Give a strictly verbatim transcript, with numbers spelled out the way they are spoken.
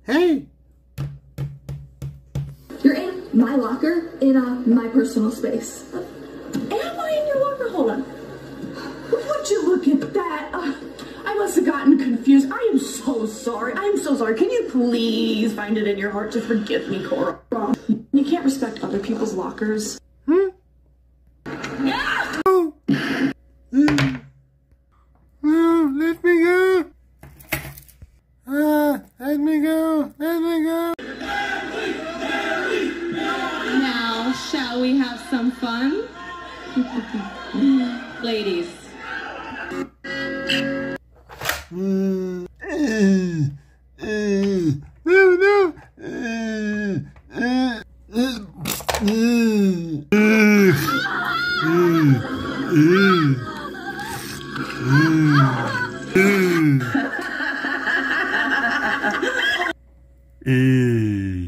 Hey! You're in my locker, in uh, my personal space. Am I in your locker? Hold on. Would you look at that? Uh, I must have gotten confused. I am so sorry. I am so sorry. Can you please find it in your heart to forgive me, Cora? You can't respect other people's lockers. Hmm? No! Mm. No, let me go! Ah, let me go! Let me go! Now, shall we have some fun? Ladies. Mm. Uh, uh, no, no! Uh, uh, uh, uh, uh, uh, uh, uh.